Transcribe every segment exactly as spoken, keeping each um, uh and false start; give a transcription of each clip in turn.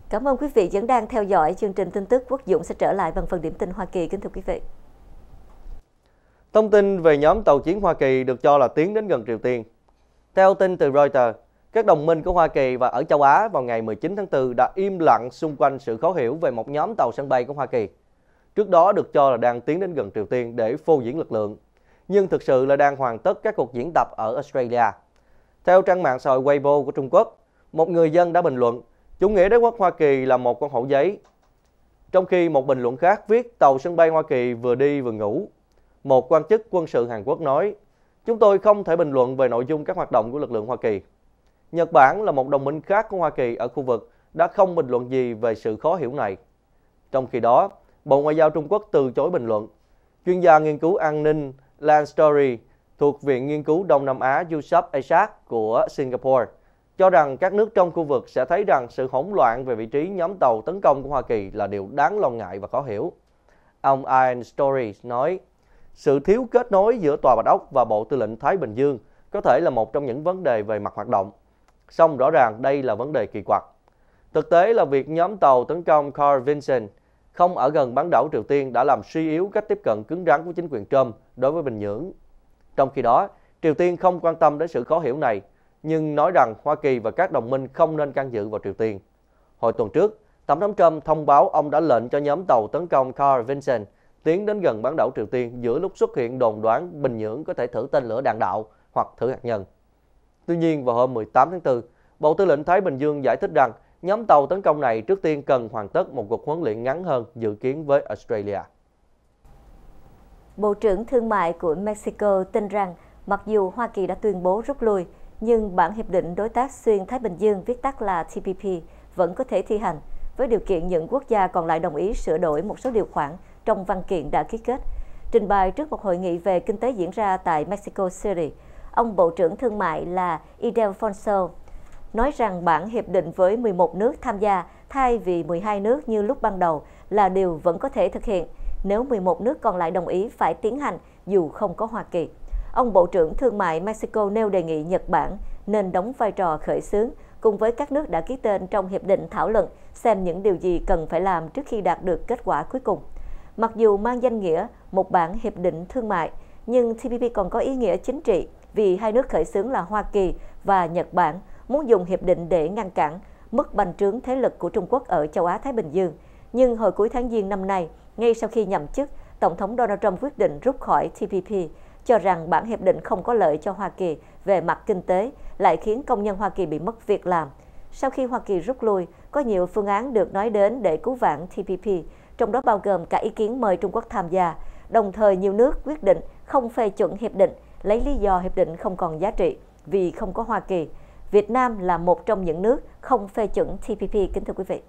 Cảm ơn quý vị vẫn đang theo dõi chương trình tin tức. Quốc Dũng sẽ trở lại bằng phần điểm tin Hoa Kỳ. Kính thưa quý vị. Thông tin về nhóm tàu chiến Hoa Kỳ được cho là tiến đến gần Triều Tiên. Theo tin từ Reuters, các đồng minh của Hoa Kỳ và ở châu Á vào ngày mười chín tháng tư đã im lặng xung quanh sự khó hiểu về một nhóm tàu sân bay của Hoa Kỳ. Trước đó được cho là đang tiến đến gần Triều Tiên để phô diễn lực lượng, nhưng thực sự là đang hoàn tất các cuộc diễn tập ở Australia. Theo trang mạng xã hội Weibo của Trung Quốc, một người dân đã bình luận, chủ nghĩa đế quốc Hoa Kỳ là một con hổ giấy. Trong khi một bình luận khác viết tàu sân bay Hoa Kỳ vừa đi vừa ngủ. Một quan chức quân sự Hàn Quốc nói, chúng tôi không thể bình luận về nội dung các hoạt động của lực lượng Hoa Kỳ. Nhật Bản là một đồng minh khác của Hoa Kỳ ở khu vực đã không bình luận gì về sự khó hiểu này. Trong khi đó, Bộ Ngoại giao Trung Quốc từ chối bình luận. Chuyên gia nghiên cứu an ninh Lan Story thuộc Viện Nghiên cứu Đông Nam Á Yusof Ishak của Singapore cho rằng các nước trong khu vực sẽ thấy rằng sự hỗn loạn về vị trí nhóm tàu tấn công của Hoa Kỳ là điều đáng lo ngại và khó hiểu. Ông Ian Story nói, sự thiếu kết nối giữa Tòa Bạch Ốc và Bộ Tư lệnh Thái Bình Dương có thể là một trong những vấn đề về mặt hoạt động. Song rõ ràng đây là vấn đề kỳ quặc. Thực tế là việc nhóm tàu tấn công Carl Vinson không ở gần bán đảo Triều Tiên đã làm suy yếu cách tiếp cận cứng rắn của chính quyền Trump đối với Bình Nhưỡng. Trong khi đó, Triều Tiên không quan tâm đến sự khó hiểu này, nhưng nói rằng Hoa Kỳ và các đồng minh không nên can dự vào Triều Tiên. Hồi tuần trước, Tổng thống Trump thông báo ông đã lệnh cho nhóm tàu tấn công Carl Vinson tiến đến gần bán đảo Triều Tiên giữa lúc xuất hiện đồn đoán Bình Nhưỡng có thể thử tên lửa đạn đạo hoặc thử hạt nhân. Tuy nhiên, vào hôm mười tám tháng tư, Bộ Tư lệnh Thái Bình Dương giải thích rằng nhóm tàu tấn công này trước tiên cần hoàn tất một cuộc huấn luyện ngắn hơn dự kiến với Australia. Bộ trưởng Thương mại của Mexico tin rằng mặc dù Hoa Kỳ đã tuyên bố rút lui, nhưng bản Hiệp định Đối tác Xuyên Thái Bình Dương viết tắt là T P P vẫn có thể thi hành, với điều kiện những quốc gia còn lại đồng ý sửa đổi một số điều khoản trong văn kiện đã ký kết. Trình bày trước một hội nghị về kinh tế diễn ra tại Mexico City, ông Bộ trưởng Thương mại là Ildefonso nói rằng bản hiệp định với mười một nước tham gia thay vì mười hai nước như lúc ban đầu là điều vẫn có thể thực hiện nếu mười một nước còn lại đồng ý phải tiến hành dù không có Hoa Kỳ. Ông Bộ trưởng Thương mại Mexico nêu đề nghị Nhật Bản nên đóng vai trò khởi xướng cùng với các nước đã ký tên trong hiệp định thảo luận xem những điều gì cần phải làm trước khi đạt được kết quả cuối cùng. Mặc dù mang danh nghĩa một bản hiệp định thương mại, nhưng T P P còn có ý nghĩa chính trị vì hai nước khởi xướng là Hoa Kỳ và Nhật Bản muốn dùng hiệp định để ngăn cản mức bành trướng thế lực của Trung Quốc ở châu Á-Thái Bình Dương. Nhưng hồi cuối tháng Giêng năm nay, ngay sau khi nhậm chức, Tổng thống Donald Trump quyết định rút khỏi T P P, cho rằng bản hiệp định không có lợi cho Hoa Kỳ về mặt kinh tế, lại khiến công nhân Hoa Kỳ bị mất việc làm. Sau khi Hoa Kỳ rút lui, có nhiều phương án được nói đến để cứu vãn T P P, trong đó bao gồm cả ý kiến mời Trung Quốc tham gia. Đồng thời, nhiều nước quyết định không phê chuẩn hiệp định, lấy lý do hiệp định không còn giá trị vì không có Hoa Kỳ. Việt Nam là một trong những nước không phê chuẩn T P P, kính thưa quý vị.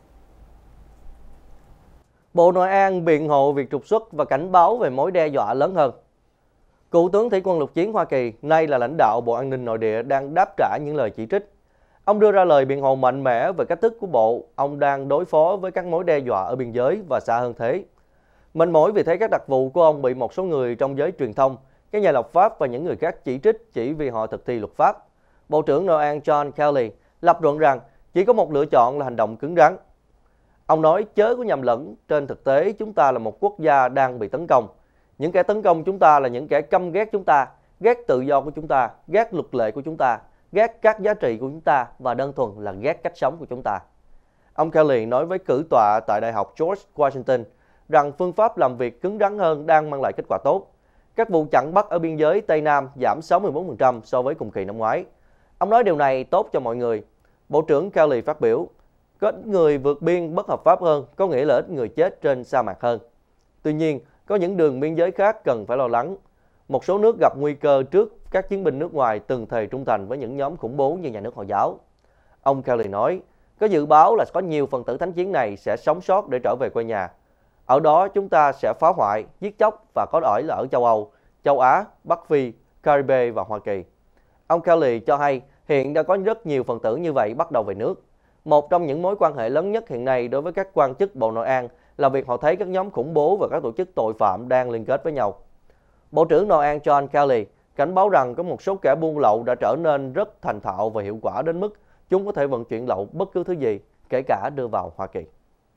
Bộ Nội an biện hộ việc trục xuất và cảnh báo về mối đe dọa lớn hơn. Cựu tướng Thủy quân lục chiến Hoa Kỳ, nay là lãnh đạo Bộ An ninh Nội địa, đang đáp trả những lời chỉ trích. Ông đưa ra lời biện hộ mạnh mẽ về cách thức của Bộ, ông đang đối phó với các mối đe dọa ở biên giới và xa hơn thế. Mệt mỏi vì thấy các đặc vụ của ông bị một số người trong giới truyền thông, các nhà lập pháp và những người khác chỉ trích chỉ vì họ thực thi luật pháp. Bộ trưởng Nội an John Kelly lập luận rằng chỉ có một lựa chọn là hành động cứng rắn. Ông nói chớ có nhầm lẫn, trên thực tế chúng ta là một quốc gia đang bị tấn công. Những kẻ tấn công chúng ta là những kẻ căm ghét chúng ta, ghét tự do của chúng ta, ghét luật lệ của chúng ta, ghét các giá trị của chúng ta và đơn thuần là ghét cách sống của chúng ta. Ông Kelly nói với cử tọa tại Đại học George Washington rằng phương pháp làm việc cứng rắn hơn đang mang lại kết quả tốt. Các vụ chặn bắt ở biên giới Tây Nam giảm sáu mươi tư phần trăm so với cùng kỳ năm ngoái. Ông nói điều này tốt cho mọi người. Bộ trưởng Kelly phát biểu, có ít người vượt biên bất hợp pháp hơn, có nghĩa là ít người chết trên sa mạc hơn. Tuy nhiên, có những đường biên giới khác cần phải lo lắng. Một số nước gặp nguy cơ trước các chiến binh nước ngoài từng thề trung thành với những nhóm khủng bố như nhà nước Hồi giáo. Ông Kelly nói, có dự báo là có nhiều phần tử thánh chiến này sẽ sống sót để trở về quê nhà. Ở đó chúng ta sẽ phá hoại, giết chóc và có ỏi là ở châu Âu, châu Á, Bắc Phi, Caribe và Hoa Kỳ. Ông Kelly cho hay hiện đã có rất nhiều phần tử như vậy bắt đầu về nước. Một trong những mối quan hệ lớn nhất hiện nay đối với các quan chức Bộ Nội an là việc họ thấy các nhóm khủng bố và các tổ chức tội phạm đang liên kết với nhau. Bộ trưởng Nội an John Kelly cảnh báo rằng có một số kẻ buôn lậu đã trở nên rất thành thạo và hiệu quả đến mức chúng có thể vận chuyển lậu bất cứ thứ gì, kể cả đưa vào Hoa Kỳ.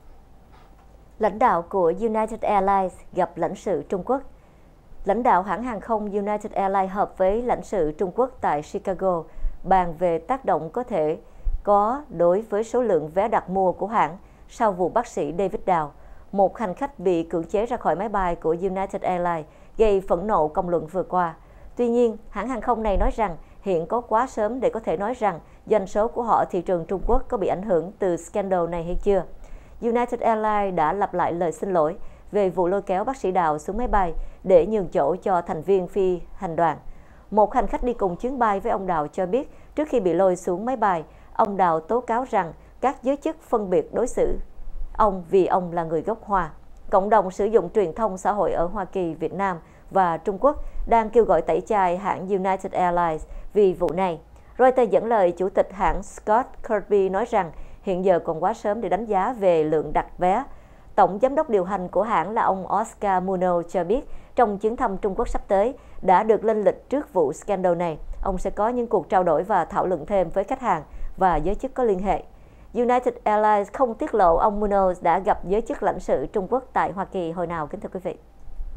Lãnh đạo của United Airlines gặp lãnh sự Trung Quốc. Lãnh đạo hãng hàng không United Airlines họp với lãnh sự Trung Quốc tại Chicago bàn về tác động có thể có đối với số lượng vé đặt mua của hãng sau vụ bác sĩ David Dow, một hành khách bị cưỡng chế ra khỏi máy bay của United Airlines, gây phẫn nộ công luận vừa qua. Tuy nhiên, hãng hàng không này nói rằng hiện có quá sớm để có thể nói rằng doanh số của họ ở thị trường Trung Quốc có bị ảnh hưởng từ scandal này hay chưa. United Airlines đã lặp lại lời xin lỗi về vụ lôi kéo bác sĩ Đào xuống máy bay để nhường chỗ cho thành viên phi hành đoàn. Một hành khách đi cùng chuyến bay với ông Đào cho biết trước khi bị lôi xuống máy bay, ông Đào tố cáo rằng các giới chức phân biệt đối xử ông vì ông là người gốc Hoa. Cộng đồng sử dụng truyền thông xã hội ở Hoa Kỳ, Việt Nam và Trung Quốc đang kêu gọi tẩy chay hãng United Airlines vì vụ này. Reuters dẫn lời Chủ tịch hãng Scott Kirby nói rằng hiện giờ còn quá sớm để đánh giá về lượng đặt vé. Tổng giám đốc điều hành của hãng là ông Oscar Munoz cho biết trong chuyến thăm Trung Quốc sắp tới đã được lên lịch trước vụ scandal này. Ông sẽ có những cuộc trao đổi và thảo luận thêm với khách hàng và giới chức có liên hệ. United Airlines không tiết lộ ông Munoz đã gặp giới chức lãnh sự Trung Quốc tại Hoa Kỳ hồi nào, kính thưa quý vị.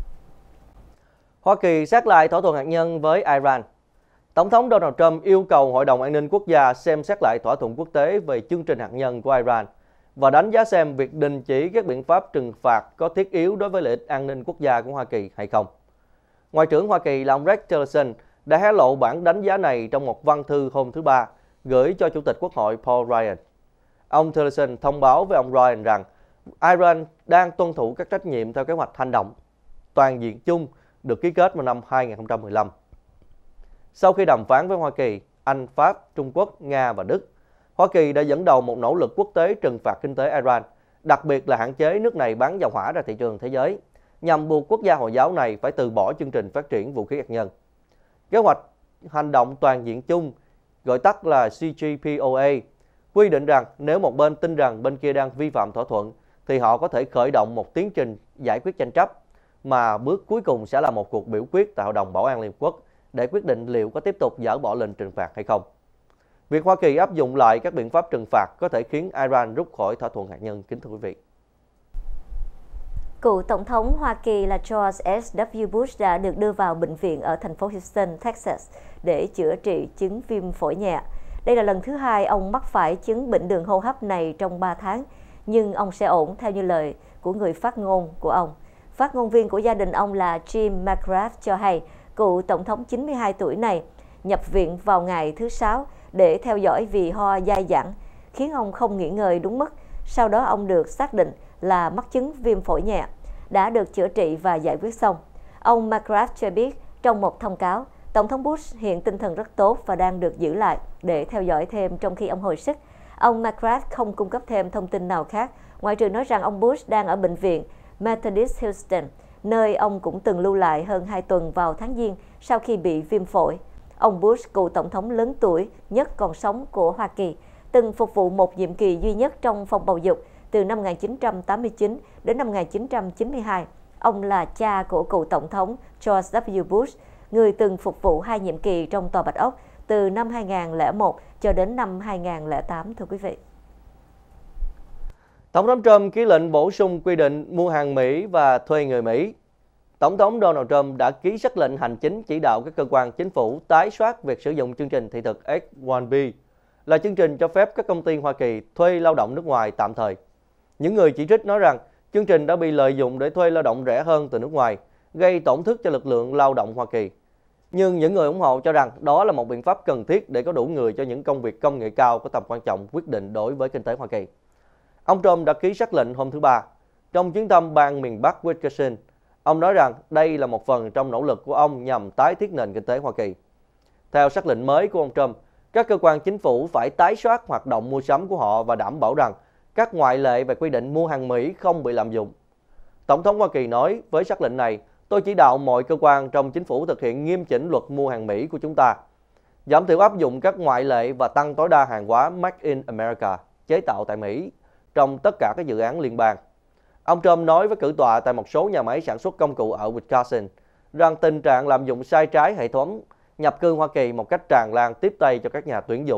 Hoa Kỳ xét lại thỏa thuận hạt nhân với Iran. Tổng thống Donald Trump yêu cầu Hội đồng An ninh Quốc gia xem xét lại thỏa thuận quốc tế về chương trình hạt nhân của Iran và đánh giá xem việc đình chỉ các biện pháp trừng phạt có thiết yếu đối với lợi ích an ninh quốc gia của Hoa Kỳ hay không. Ngoại trưởng Hoa Kỳ là ông Rex Tillerson đã hé lộ bản đánh giá này trong một văn thư hôm thứ Ba gửi cho Chủ tịch Quốc hội Paul Ryan. Ông Tillerson thông báo với ông Ryan rằng Iran đang tuân thủ các trách nhiệm theo kế hoạch hành động toàn diện chung được ký kết vào năm hai nghìn không trăm mười lăm. Sau khi đàm phán với Hoa Kỳ, Anh, Pháp, Trung Quốc, Nga và Đức, Hoa Kỳ đã dẫn đầu một nỗ lực quốc tế trừng phạt kinh tế Iran, đặc biệt là hạn chế nước này bán dầu hỏa ra thị trường thế giới, nhằm buộc quốc gia Hồi giáo này phải từ bỏ chương trình phát triển vũ khí hạt nhân. Kế hoạch hành động toàn diện chung, gọi tắt là C G P O A, quy định rằng nếu một bên tin rằng bên kia đang vi phạm thỏa thuận, thì họ có thể khởi động một tiến trình giải quyết tranh chấp, mà bước cuối cùng sẽ là một cuộc biểu quyết tại Hội đồng Bảo an Liên Hợp Quốc để quyết định liệu có tiếp tục dỡ bỏ lệnh trừng phạt hay không. Việc Hoa Kỳ áp dụng lại các biện pháp trừng phạt có thể khiến Iran rút khỏi thỏa thuận hạt nhân, kính thưa quý vị. Cựu Tổng thống Hoa Kỳ là George S W Bush đã được đưa vào bệnh viện ở thành phố Houston, Texas để chữa trị chứng viêm phổi nhẹ. Đây là lần thứ hai ông mắc phải chứng bệnh đường hô hấp này trong ba tháng, nhưng ông sẽ ổn theo như lời của người phát ngôn của ông. Phát ngôn viên của gia đình ông là Jim McGrath cho hay cựu Tổng thống chín mươi hai tuổi này nhập viện vào ngày thứ Sáu để theo dõi vì ho dai dẳng, khiến ông không nghỉ ngơi đúng mức. Sau đó ông được xác định là mắc chứng viêm phổi nhẹ, đã được chữa trị và giải quyết xong. Ông McGrath cho biết trong một thông cáo, Tổng thống Bush hiện tinh thần rất tốt và đang được giữ lại để theo dõi thêm trong khi ông hồi sức. Ông McGrath không cung cấp thêm thông tin nào khác, ngoại trừ nói rằng ông Bush đang ở bệnh viện Methodist Houston, nơi ông cũng từng lưu lại hơn hai tuần vào tháng Giêng sau khi bị viêm phổi. Ông Bush, cựu tổng thống lớn tuổi nhất còn sống của Hoa Kỳ, từng phục vụ một nhiệm kỳ duy nhất trong phòng bầu dục từ năm một nghìn chín trăm tám mươi chín đến năm một nghìn chín trăm chín mươi hai. Ông là cha của cựu tổng thống George W Bush, người từng phục vụ hai nhiệm kỳ trong Tòa Bạch Ốc từ năm hai nghìn không trăm lẻ một cho đến năm hai nghìn không trăm lẻ tám, thưa quý vị. Tổng thống Trump ký lệnh bổ sung quy định mua hàng Mỹ và thuê người Mỹ. Tổng thống Donald Trump đã ký sắc lệnh hành chính chỉ đạo các cơ quan chính phủ tái soát việc sử dụng chương trình thị thực H một B, là chương trình cho phép các công ty Hoa Kỳ thuê lao động nước ngoài tạm thời. Những người chỉ trích nói rằng chương trình đã bị lợi dụng để thuê lao động rẻ hơn từ nước ngoài, gây tổn thất cho lực lượng lao động Hoa Kỳ. Nhưng những người ủng hộ cho rằng đó là một biện pháp cần thiết để có đủ người cho những công việc công nghệ cao có tầm quan trọng quyết định đối với kinh tế Hoa Kỳ. Ông Trump đã ký sắc lệnh hôm thứ Ba. Trong chuyến thăm bang miền Bắc Wisconsin, ông nói rằng đây là một phần trong nỗ lực của ông nhằm tái thiết nền kinh tế Hoa Kỳ. Theo sắc lệnh mới của ông Trump, các cơ quan chính phủ phải tái soát hoạt động mua sắm của họ và đảm bảo rằng các ngoại lệ về quy định mua hàng Mỹ không bị lạm dụng. Tổng thống Hoa Kỳ nói, với sắc lệnh này, tôi chỉ đạo mọi cơ quan trong chính phủ thực hiện nghiêm chỉnh luật mua hàng Mỹ của chúng ta, giảm thiểu áp dụng các ngoại lệ và tăng tối đa hàng hóa Make in America, chế tạo tại Mỹ, trong tất cả các dự án liên bang. Ông Trump nói với cử tọa tại một số nhà máy sản xuất công cụ ở Wisconsin rằng tình trạng lạm dụng sai trái hệ thống nhập cư Hoa Kỳ một cách tràn lan tiếp tay cho các nhà tuyển dụng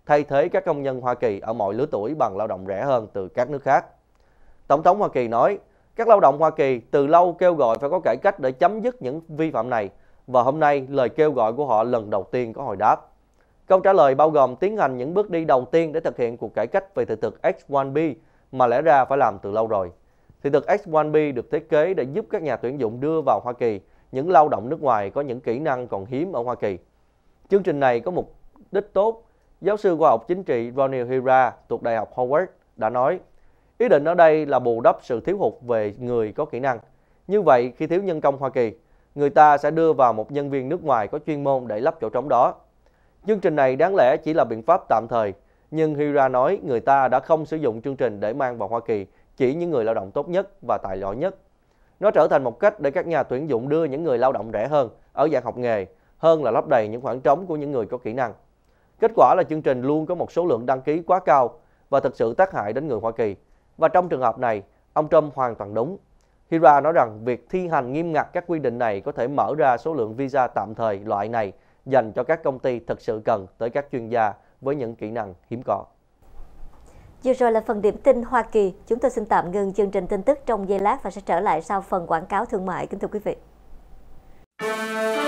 thay thế các công nhân Hoa Kỳ ở mọi lứa tuổi bằng lao động rẻ hơn từ các nước khác. Tổng thống Hoa Kỳ nói, các lao động Hoa Kỳ từ lâu kêu gọi phải có cải cách để chấm dứt những vi phạm này, và hôm nay lời kêu gọi của họ lần đầu tiên có hồi đáp. Câu trả lời bao gồm tiến hành những bước đi đầu tiên để thực hiện cuộc cải cách về thị thực H một B mà lẽ ra phải làm từ lâu rồi. Thị thực H một B được thiết kế để giúp các nhà tuyển dụng đưa vào Hoa Kỳ những lao động nước ngoài có những kỹ năng còn hiếm ở Hoa Kỳ. Chương trình này có mục đích tốt. Giáo sư khoa học chính trị Ronald Hira thuộc Đại học Howard đã nói, ý định ở đây là bù đắp sự thiếu hụt về người có kỹ năng. Như vậy, khi thiếu nhân công Hoa Kỳ, người ta sẽ đưa vào một nhân viên nước ngoài có chuyên môn để lấp chỗ trống đó. Chương trình này đáng lẽ chỉ là biện pháp tạm thời, nhưng Hira nói người ta đã không sử dụng chương trình để mang vào Hoa Kỳ chỉ những người lao động tốt nhất và tài giỏi nhất. Nó trở thành một cách để các nhà tuyển dụng đưa những người lao động rẻ hơn ở dạng học nghề, hơn là lấp đầy những khoảng trống của những người có kỹ năng. Kết quả là chương trình luôn có một số lượng đăng ký quá cao và thực sự tác hại đến người Hoa Kỳ. Và trong trường hợp này, ông Trump hoàn toàn đúng. Hira nói rằng việc thi hành nghiêm ngặt các quy định này có thể mở ra số lượng visa tạm thời loại này dành cho các công ty thực sự cần tới các chuyên gia với những kỹ năng hiếm có. Vừa rồi là phần điểm tin Hoa Kỳ. Chúng tôi xin tạm ngừng chương trình tin tức trong giây lát và sẽ trở lại sau phần quảng cáo thương mại. Kính thưa quý vị.